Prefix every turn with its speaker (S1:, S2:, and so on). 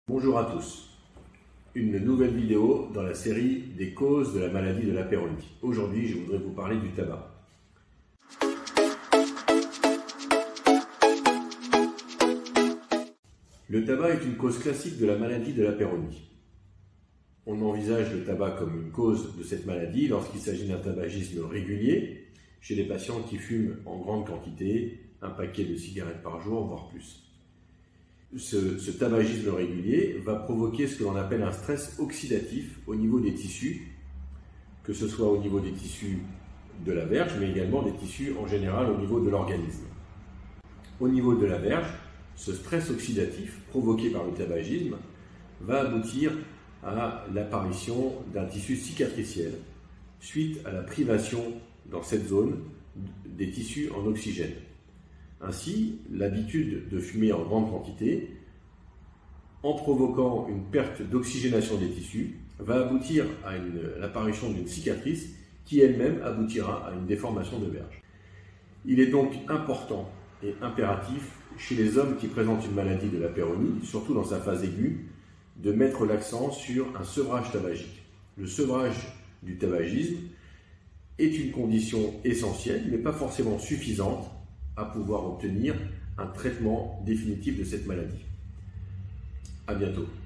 S1: Bonjour à tous, une nouvelle vidéo dans la série des causes de la maladie de la Peyronie. Aujourd'hui, je voudrais vous parler du tabac. Le tabac est une cause classique de la maladie de la Peyronie. On envisage le tabac comme une cause de cette maladie lorsqu'il s'agit d'un tabagisme régulier chez les patients qui fument en grande quantité, un paquet de cigarettes par jour, voire plus. Ce tabagisme régulier va provoquer ce que l'on appelle un stress oxydatif au niveau des tissus, que ce soit au niveau des tissus de la verge, mais également des tissus en général au niveau de l'organisme. Au niveau de la verge, ce stress oxydatif provoqué par le tabagisme va aboutir à l'apparition d'un tissu cicatriciel suite à la privation dans cette zone des tissus en oxygène. Ainsi, l'habitude de fumer en grande quantité, en provoquant une perte d'oxygénation des tissus, va aboutir à l'apparition d'une cicatrice qui elle-même aboutira à une déformation de verge. Il est donc important et impératif chez les hommes qui présentent une maladie de la Peyronie, surtout dans sa phase aiguë, de mettre l'accent sur un sevrage tabagique. Le sevrage du tabagisme est une condition essentielle, mais pas forcément suffisante, à pouvoir obtenir un traitement définitif de cette maladie. À bientôt.